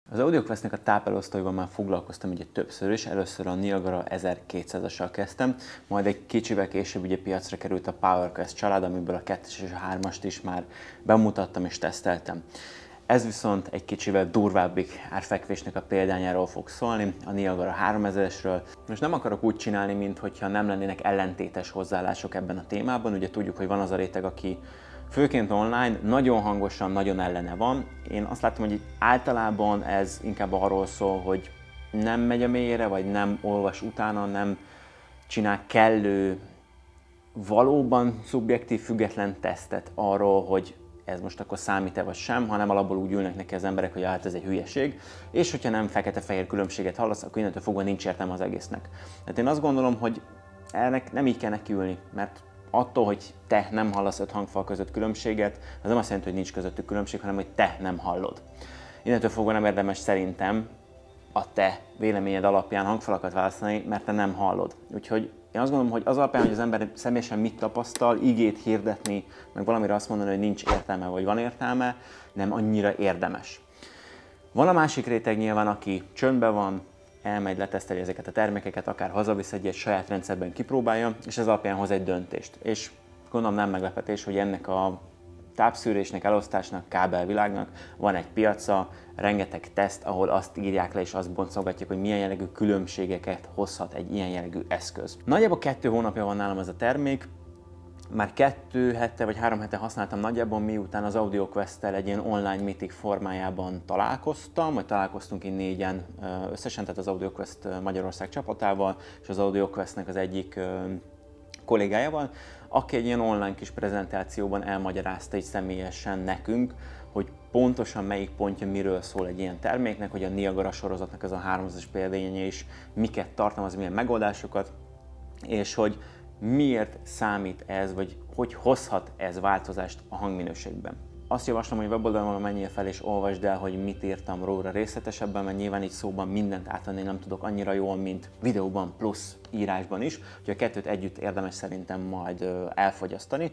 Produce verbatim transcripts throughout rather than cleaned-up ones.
Az AudioQuest-nek a tápelosztóival már foglalkoztam ugye többször is, először a Niagara ezerkétszázassal kezdtem, majd egy kicsivel később ugye piacra került a PowerQuest család, amiből a kettes és a hármast is már bemutattam és teszteltem. Ez viszont egy kicsivel durvábbik árfekvésnek a példányáról fog szólni, a Niagara háromezresről. Most nem akarok úgy csinálni, mintha nem lennének ellentétes hozzáállások ebben a témában, ugye tudjuk, hogy van az a réteg, aki főként online nagyon hangosan, nagyon ellene van. Én azt látom, hogy általában ez inkább arról szól, hogy nem megy a mélyére, vagy nem olvas utána, nem csinál kellő, valóban szubjektív, független tesztet arról, hogy ez most akkor számít-e vagy sem, hanem alapból úgy ülnek neki az emberek, hogy hát ez egy hülyeség, és hogyha nem fekete-fehér különbséget hallasz, akkor innentől fogva nincs értelme az egésznek. Tehát én azt gondolom, hogy ennek nem így kell nekiülni, mert attól, hogy te nem hallasz öt hangfal között különbséget, az nem azt jelenti, hogy nincs közöttük különbség, hanem hogy te nem hallod. Innentől fogva nem érdemes szerintem a te véleményed alapján hangfalakat választani, mert te nem hallod. Úgyhogy én azt gondolom, hogy az alapján, hogy az ember személyesen mit tapasztal, igét hirdetni, meg valamire azt mondani, hogy nincs értelme, vagy van értelme, nem annyira érdemes. Van a másik réteg nyilván, aki csöndben van, elmegy, leteszteli ezeket a termékeket, akár hazavisz egy saját rendszerben kipróbálja, és ez alapján hoz egy döntést. És gondolom nem meglepetés, hogy ennek a tápszűrésnek, elosztásnak, kábelvilágnak van egy piaca, rengeteg teszt, ahol azt írják le és azt boncolgatják, hogy milyen jellegű különbségeket hozhat egy ilyen jellegű eszköz. Nagyjából kettő hónapja van nálam ez a termék, már kettő hete vagy három hete használtam nagyjából, miután az AudioQuest-tel egy ilyen online meeting formájában találkoztam, vagy találkoztunk így négyen összesen, tehát az AudioQuest Magyarország csapatával, és az AudioQuest-nek az egyik kollégájával, aki egy ilyen online kis prezentációban elmagyarázta így személyesen nekünk, hogy pontosan melyik pontja miről szól egy ilyen terméknek, hogy a Niagara sorozatnak ez a háromszázas példányi is miket tartalmaz, milyen megoldásokat, és hogy miért számít ez, vagy hogy hozhat ez változást a hangminőségben. Azt javaslom, hogy weboldalon menjél fel és olvasd el, hogy mit írtam róla részletesebben, mert nyilván így szóban mindent átadni nem tudok annyira jól, mint videóban plusz írásban is, úgyhogy a kettőt együtt érdemes szerintem majd elfogyasztani.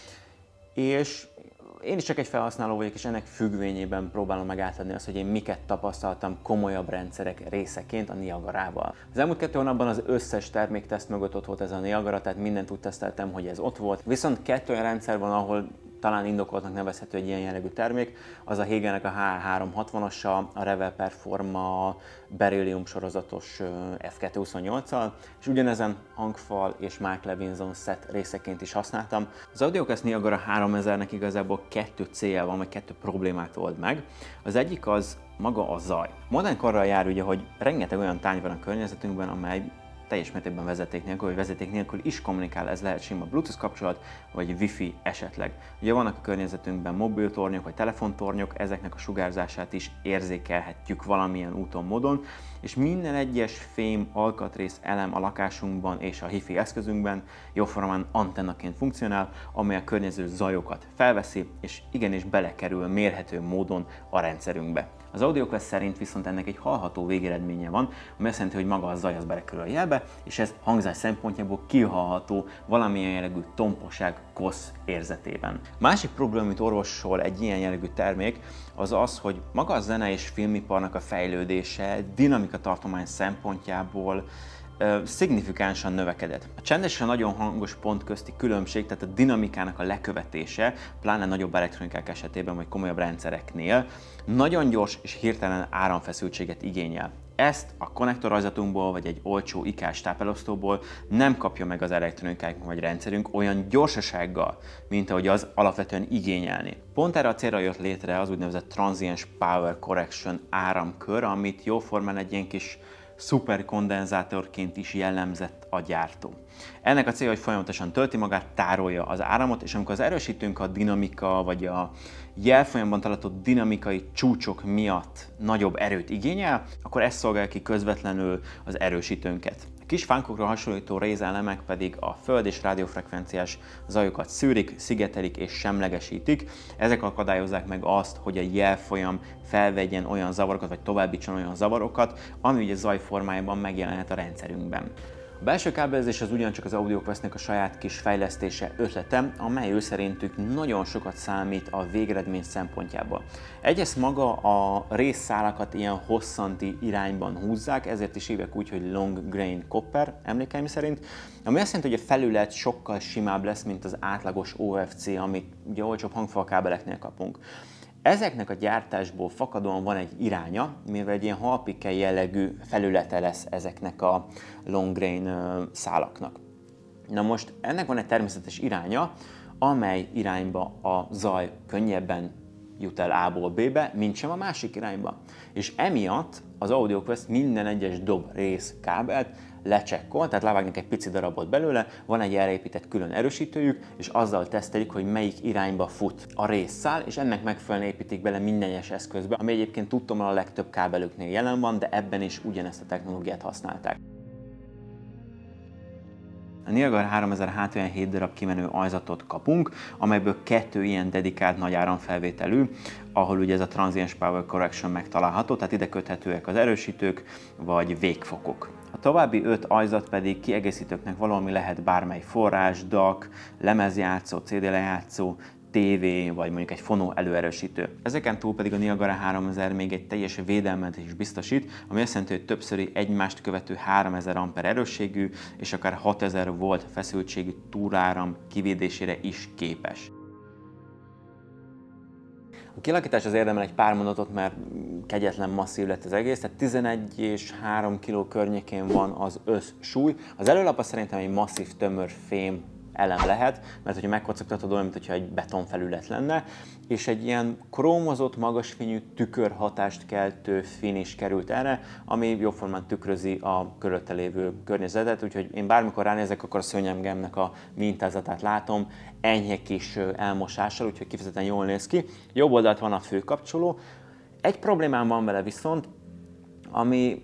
És én is csak egy felhasználó vagyok, és ennek függvényében próbálom meg átadni azt, hogy én miket tapasztaltam komolyabb rendszerek részeként a Niagarával. Az elmúlt kettő hónapban az összes termékteszt mögött ott volt ez a Niagara, tehát mindent úgy teszteltem, hogy ez ott volt. Viszont kettő olyan rendszer van, ahol talán indokoltnak nevezhető egy ilyen jellegű termék, az a Hagennek a H háromszázhatvanosa, a Revel Performa Beryllium sorozatos F kétszázhuszonnyolccal, és ugyanezen hangfal és Mark Levinson set részeként is használtam. Az AudioQuest Niagara háromezernek igazából kettő célja van, vagy kettő problémát old meg. Az egyik az maga a zaj. Modern korral jár ugye, hogy rengeteg olyan tárgy van a környezetünkben, amely teljes mértékben vezeték nélkül, vagy vezeték nélkül is kommunikál, ez lehet sima Bluetooth kapcsolat, vagy Wi-Fi esetleg. Ugye vannak a környezetünkben mobiltornyok, vagy telefontornyok, ezeknek a sugárzását is érzékelhetjük valamilyen úton, módon, és minden egyes fém, alkatrész, elem a lakásunkban és a Hi-Fi eszközünkben jóformán antennaként funkcionál, amely a környező zajokat felveszi, és igenis belekerül mérhető módon a rendszerünkbe. Az AudioQuest szerint viszont ennek egy hallható végeredménye van, ami azt jelenti, hogy maga a zaj az berekerül a jelbe, és ez hangzás szempontjából kihallható valamilyen jellegű tomposság, kosz érzetében. Másik probléma, amit orvosol egy ilyen jellegű termék, az az, hogy maga a zene és filmiparnak a fejlődése dinamika tartomány szempontjából szignifikánsan növekedett. A csendes és a nagyon hangos pont közti különbség, tehát a dinamikának a lekövetése, pláne nagyobb elektronikák esetében vagy komolyabb rendszereknél nagyon gyors és hirtelen áramfeszültséget igényel. Ezt a konnektorrajzatunkból vagy egy olcsó ikás tápelosztóból nem kapja meg az elektronikák vagy rendszerünk olyan gyorsasággal, mint ahogy az alapvetően igényelni. Pont erre a célra jött létre az úgynevezett Transient Power Correction áramkör, amit jóformán egy ilyen kis szuperkondenzátorként is jellemzett a gyártó. Ennek a célja, hogy folyamatosan tölti magát, tárolja az áramot, és amikor az erősítőnk a dinamika vagy a jelfolyamban található dinamikai csúcsok miatt nagyobb erőt igényel, akkor ez szolgálja ki közvetlenül az erősítőnket. A kis fánkokra hasonlító rézelemek pedig a föld és rádiófrekvenciás zajokat szűrik, szigetelik és semlegesítik. Ezek akadályozzák meg azt, hogy a jelfolyam felvegyen olyan zavarokat, vagy továbbítson olyan zavarokat, ami ugye zaj formájában megjelenhet a rendszerünkben. A belső kábelezés az ugyancsak az AudioQuestnek a saját kis fejlesztése, ötlete, amely ő szerintük nagyon sokat számít a végeredmény szempontjából. Egyrészt maga a részszálakat ilyen hosszanti irányban húzzák, ezért is hívják úgy, hogy long grain copper, emlékeim szerint, ami azt jelenti, hogy a felület sokkal simább lesz, mint az átlagos o ef cé, amit ugye olcsóbb hangfalkábeleknél kapunk. Ezeknek a gyártásból fakadóan van egy iránya, mivel egy ilyen halpikke jellegű felülete lesz ezeknek a long grain szálaknak. Na most ennek van egy természetes iránya, amely irányba a zaj könnyebben jut el A-ból B-be, mint sem a másik irányba. És emiatt az AudioQuest minden egyes dob rész kábelt lecsekkol, tehát levágnak egy pici darabot belőle, van egy erre épített külön erősítőjük, és azzal tesztelik, hogy melyik irányba fut a részszál, és ennek megfelelően építik bele minden egyes eszközbe, ami egyébként tudtom, a legtöbb kábelüknél jelen van, de ebben is ugyanezt a technológiát használták. A Niagara háromezer hát olyan hét darab kimenő ajzatot kapunk, amelyből kettő ilyen dedikált nagy áramfelvételű, ahol ugye ez a Transients Power Correction megtalálható, tehát ide köthetőek az erősítők vagy végfokok. A további öt ajzat pedig kiegészítőknek valami lehet bármely forrás, dé á cé, lemezjátszó, cé dé lejátszó, tévé, vagy mondjuk egy fonó előerősítő. Ezeken túl pedig a Niagara háromezer még egy teljes védelmet is biztosít, ami azt jelenti, hogy többszöri egymást követő háromezer amper erősségű és akár hatezer volt feszültségű túráram kivédésére is képes. A kilakítás az érdemel egy pár mondatot, mert kegyetlen masszív lett az egész, tehát tizenegy és három kiló környékén van az összsúly. Az előlapa szerintem egy masszív tömör fém elem lehet, mert hogyha megkocogtatod, olyan, mintha egy betonfelület lenne, és egy ilyen krómozott, magasfényű tükörhatást keltő finish került erre, ami jóformán tükrözi a körülötte lévő környezetet, úgyhogy én bármikor ránézek, akkor a szőnyegemnek a mintázatát látom, enyhe kis elmosással, úgyhogy kifejezetten jól néz ki. Jobb oldalt van a főkapcsoló. Egy problémám van vele viszont, ami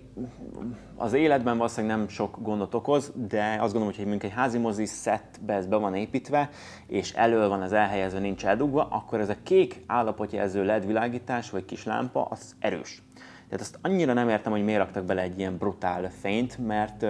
az életben valószínűleg nem sok gondot okoz, de azt gondolom, hogy mondjuk egy házi mozi szettbe ez be van építve, és elől van az elhelyezve, nincs eldugva, akkor ez a kék állapotjelző el é dé világítás, vagy kis lámpa, az erős. Tehát azt annyira nem értem, hogy miért raktak bele egy ilyen brutál fényt, mert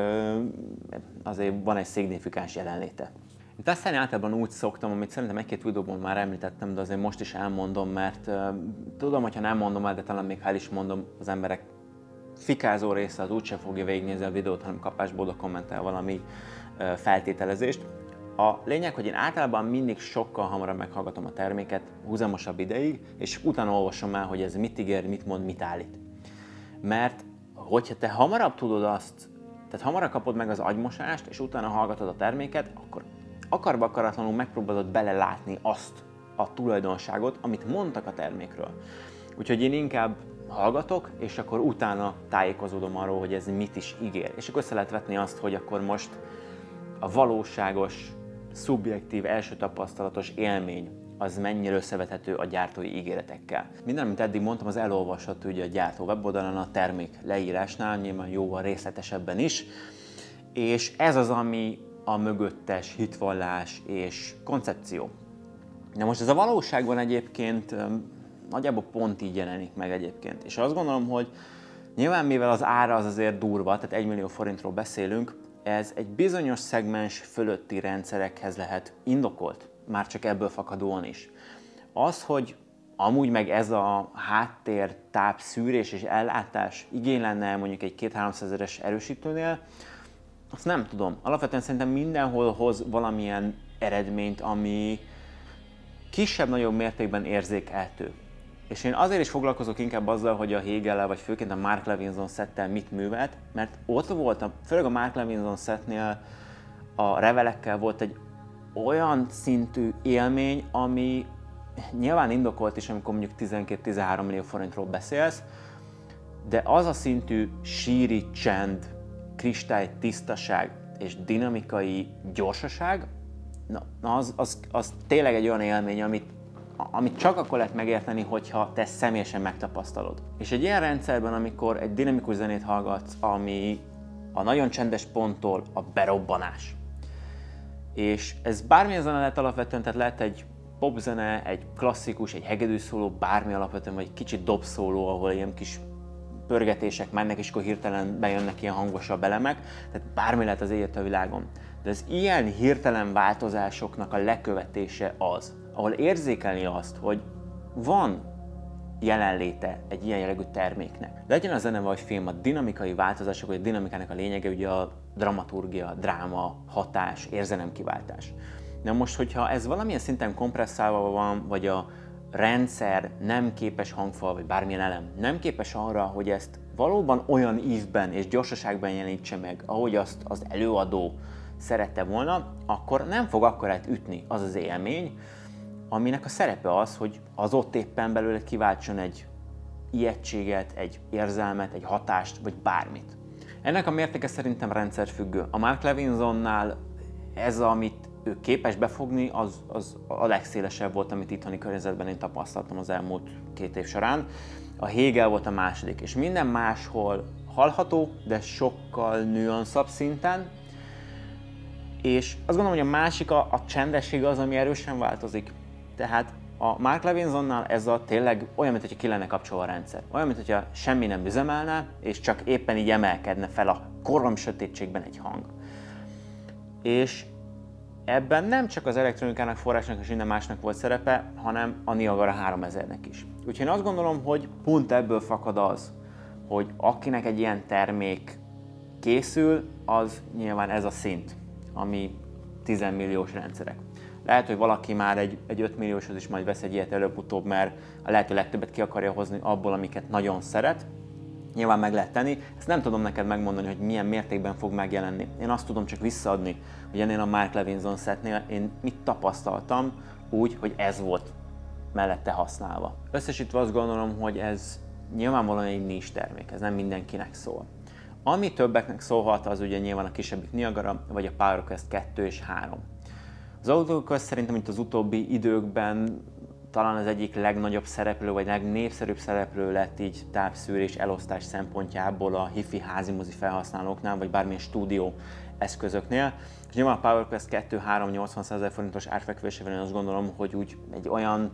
azért van egy szignifikáns jelenléte. Én tesztelni általában úgy szoktam, amit szerintem egy-két videóban már említettem, de azért most is elmondom, mert tudom, hogyha nem mondom el, de talán még ha el is mondom, az emberek fikázó része az úgyse fogja végignézni a videót, hanem kapásból kommentel valami feltételezést. A lényeg, hogy én általában mindig sokkal hamarabb meghallgatom a terméket, húzamosabb ideig, és utána olvasom el, hogy ez mit ígér, mit mond, mit állít. Mert hogyha te hamarabb tudod azt, tehát hamarabb kapod meg az agymosást, és utána hallgatod a terméket, akkor akarva akaratlanul megpróbálod belelátni azt a tulajdonságot, amit mondtak a termékről. Úgyhogy én inkább hallgatok, és akkor utána tájékozódom arról, hogy ez mit is ígér. És akkor össze lehet vetni azt, hogy akkor most a valóságos, szubjektív, első tapasztalatos élmény az mennyire összevethető a gyártói ígéretekkel. Minden, amit eddig mondtam, az elolvasható ugye a gyártó weboldalán, a termék leírásnál, nyilván jóval részletesebben is, és ez az, ami a mögöttes hitvallás és koncepció. Na most ez a valóságban egyébként nagyjából pont így jelenik meg egyébként. És azt gondolom, hogy nyilván mivel az ára az azért durva, tehát egy millió forintról beszélünk, ez egy bizonyos szegmens fölötti rendszerekhez lehet indokolt, már csak ebből fakadóan is. Az, hogy amúgy meg ez a háttér, táp, szűrés és ellátás igény lenne mondjuk egy két-háromszázeres erősítőnél, azt nem tudom. Alapvetően szerintem mindenhol hoz valamilyen eredményt, ami kisebb-nagyobb mértékben érzékelhető. És én azért is foglalkozok inkább azzal, hogy a Hegel-el, vagy főként a Mark Levinson szettel mit művelt, mert ott volt, főleg a Mark Levinson szettnél a revelekkel volt egy olyan szintű élmény, ami nyilván indokolt is, amikor mondjuk tizenkét-tizenhárom millió forintról beszélsz, de az a szintű síri csend, kristály tisztaság és dinamikai gyorsaság, na, az, az, az tényleg egy olyan élmény, amit, amit csak akkor lehet megérteni, hogyha te személyesen megtapasztalod. És egy ilyen rendszerben, amikor egy dinamikus zenét hallgatsz, ami a nagyon csendes ponttól a berobbanás, és ez bármilyen zene lehet alapvetően, tehát lehet egy popzene, egy klasszikus, egy hegedűszóló, bármi alapvetően, vagy egy kicsit dobszóló, ahol ilyen kis pörgetések mennek, és akkor hirtelen bejönnek ilyen hangosabb elemek, tehát bármi lehet az élet a világon. De az ilyen hirtelen változásoknak a lekövetése az, ahol érzékelni azt, hogy van jelenléte egy ilyen jellegű terméknek. Legyen a zene vagy film, a dinamikai változások, vagy a dinamikának a lényege ugye a dramaturgia, dráma, hatás, érzelemkiváltás. Na most, hogyha ez valamilyen szinten kompresszálva van, vagy a rendszer nem képes, hangfal, vagy bármilyen elem nem képes arra, hogy ezt valóban olyan ívben és gyorsaságban jelenítse meg, ahogy azt az előadó szerette volna, akkor nem fog akkorát ütni az az élmény, aminek a szerepe az, hogy az ott éppen belőle kiváltson egy ijegységet, egy érzelmet, egy hatást, vagy bármit. Ennek a mértéke szerintem rendszerfüggő. A Mark Levinsonnál ez, amit ő képes befogni, az, az a legszélesebb volt, amit itthoni környezetben én tapasztaltam az elmúlt két év során. A Hegel volt a második, és minden máshol hallható, de sokkal nüanszabb szinten. És azt gondolom, hogy a másik, a, a csendesség az, ami erősen változik. Tehát a Mark Levinsonnál ez a tényleg olyan, mintha ki lenne kapcsolva a rendszer. Olyan, mintha semmi nem üzemelne, és csak éppen így emelkedne fel a korom sötétségben egy hang. És ebben nem csak az elektronikának, forrásnak és minden másnak volt szerepe, hanem a Niagara háromezernek is. Úgyhogy én azt gondolom, hogy pont ebből fakad az, hogy akinek egy ilyen termék készül, az nyilván ez a szint, ami tízmilliós rendszerek. Lehet, hogy valaki már egy, egy öt millióshoz is majd vesz egy ilyet előbb-utóbb, mert a lehető legtöbbet ki akarja hozni abból, amiket nagyon szeret. Nyilván meg lehet tenni. Ezt nem tudom neked megmondani, hogy milyen mértékben fog megjelenni. Én azt tudom csak visszaadni, hogy ennél a Mark Levinson setnél én mit tapasztaltam úgy, hogy ez volt mellette használva. Összesítve azt gondolom, hogy ez nyilvánvalóan egy nincs termék, ez nem mindenkinek szól. Ami többeknek szólhat, az ugye nyilván a kisebbik Niagara, vagy a PowerQuest kettő és három. Az AudioQuest szerintem itt az utóbbi időkben talán az egyik legnagyobb szereplő, vagy legnépszerűbb szereplő lett így távszűrés, elosztás szempontjából a hi-fi házimozi felhasználóknál, vagy bármilyen stúdió eszközöknél. És nyilván a PowerQuest kettő három nyolcvanezer forintos árfekvésével én azt gondolom, hogy úgy egy olyan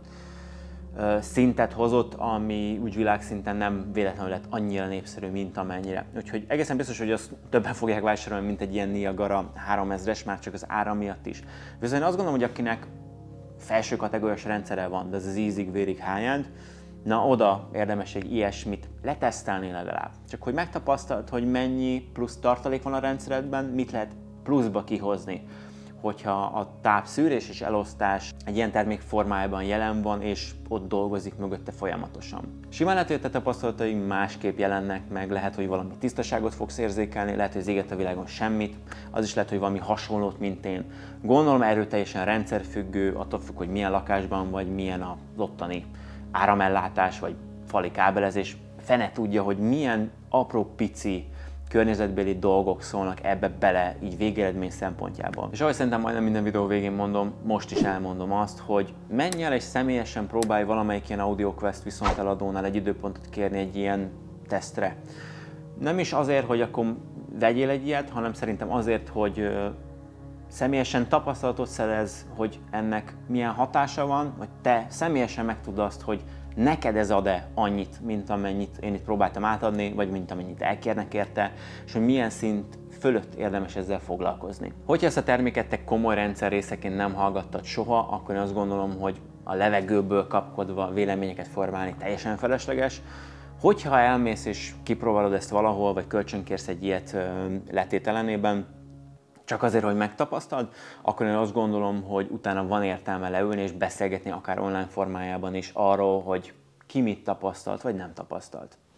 ö, szintet hozott, ami úgy világszinten nem véletlenül lett annyira népszerű, mint amennyire. Úgyhogy egészen biztos, hogy azt többen fogják vásárolni, mint egy ilyen Niagara háromezres, már csak az ára miatt is. Viszont én azt gondolom, hogy akinek felső kategóriás rendszere van, de ez az ízig, vérig high-end, na oda érdemes egy ilyesmit letesztelni legalább. Csak hogy megtapasztalt, hogy mennyi plusz tartalék van a rendszeredben, mit lehet pluszba kihozni, hogyha a távszűrés és elosztás egy ilyen termék formájában jelen van, és ott dolgozik mögötte folyamatosan. Simán lehet, hogy a te tapasztalataid másképp jelennek meg, lehet, hogy valami tisztaságot fogsz érzékelni, lehet, hogy az éget a világon semmit, az is lehet, hogy valami hasonlót, mint én. Gondolom erőteljesen rendszerfüggő, attól függ, hogy milyen lakásban vagy, milyen az ottani áramellátás, vagy fali kábelezés. Fene tudja, hogy milyen apró pici környezetbeli dolgok szólnak ebbe bele, így végeredmény szempontjából. És ahogy szerintem majdnem minden videó végén mondom, most is elmondom azt, hogy menj el és személyesen próbálj valamelyik ilyen AudioQuest viszonteladónál egy időpontot kérni egy ilyen tesztre. Nem is azért, hogy akkor vegyél egy ilyet, hanem szerintem azért, hogy személyesen tapasztalatot szerez, hogy ennek milyen hatása van, vagy te személyesen megtudd azt, hogy neked ez ad-e annyit, mint amennyit én itt próbáltam átadni, vagy mint amennyit elkérnek érte, és hogy milyen szint fölött érdemes ezzel foglalkozni. Hogyha ezt a terméket te komoly rendszer részeként nem hallgattad soha, akkor én azt gondolom, hogy a levegőből kapkodva véleményeket formálni teljesen felesleges. Hogyha elmész és kipróbálod ezt valahol, vagy kölcsönkérsz egy ilyet letételenében, csak azért, hogy megtapasztald, akkor én azt gondolom, hogy utána van értelme leülni és beszélgetni akár online formájában is arról, hogy ki mit tapasztalt, vagy nem tapasztalt.